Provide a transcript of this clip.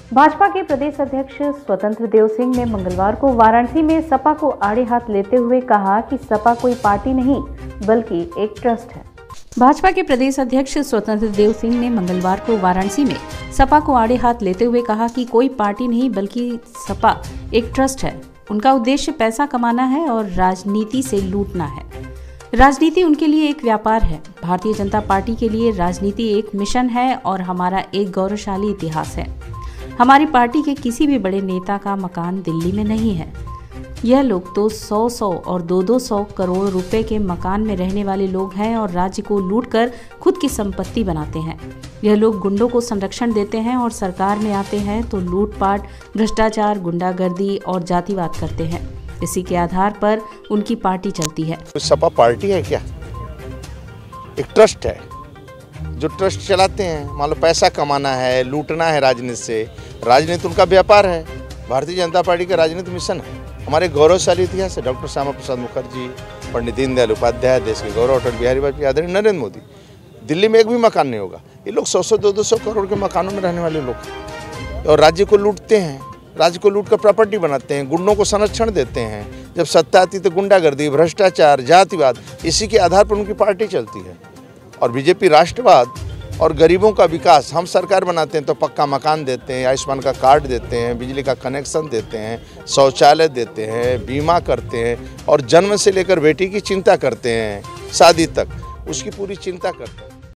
भाजपा के प्रदेश अध्यक्ष स्वतंत्र देव सिंह ने मंगलवार को वाराणसी में सपा को आड़े हाथ लेते हुए कहा कि सपा कोई पार्टी नहीं बल्कि एक ट्रस्ट है। भाजपा के प्रदेश अध्यक्ष स्वतंत्र देव सिंह ने मंगलवार को वाराणसी में सपा को आड़े हाथ लेते हुए कहा कि कोई पार्टी नहीं बल्कि सपा एक ट्रस्ट है। उनका उद्देश्य पैसा कमाना है और राजनीति से लूटना है। राजनीति उनके लिए एक व्यापार है। भारतीय जनता पार्टी के लिए राजनीति एक मिशन है और हमारा एक गौरवशाली इतिहास है। हमारी पार्टी के किसी भी बड़े नेता का मकान दिल्ली में नहीं है। यह लोग तो 100 और 200 करोड़ रुपए के मकान में रहने वाले लोग हैं और राज्य को लूटकर खुद की संपत्ति बनाते हैं। यह लोग गुंडों को संरक्षण देते हैं और सरकार में आते हैं तो लूटपाट, भ्रष्टाचार, गुंडागर्दी और जातिवाद करते हैं। इसी के आधार पर उनकी पार्टी चलती है। सपा पार्टी है क्या? एक ट्रस्ट है जो ट्रस्ट चलाते हैं। मान लो पैसा कमाना है, लूटना है राजनीति से। राजनीति उनका व्यापार है। भारतीय जनता पार्टी का राजनीतिक मिशन है। हमारे गौरवशाली इतिहास है। डॉक्टर श्यामा प्रसाद मुखर्जी, पंडित दीनदयाल उपाध्याय, देश के गौरव अटल बिहारी वाजपेयी, आदरणीय नरेंद्र मोदी। दिल्ली में एक भी मकान नहीं होगा। ये लोग 100-200 करोड़ के मकानों में रहने वाले लोग हैं और राज्य को लूटते हैं। राज्य को लूट कर प्रॉपर्टी बनाते हैं, गुंडों को संरक्षण देते हैं। जब सत्ता आती तो गुंडागर्दी, भ्रष्टाचार, जातिवाद, इसी के आधार पर उनकी पार्टी चलती है। और बीजेपी राष्ट्रवाद और गरीबों का विकास। हम सरकार बनाते हैं तो पक्का मकान देते हैं, आयुष्मान का कार्ड देते हैं, बिजली का कनेक्शन देते हैं, शौचालय देते हैं, बीमा करते हैं और जन्म से लेकर बेटी की चिंता करते हैं, शादी तक उसकी पूरी चिंता करते हैं।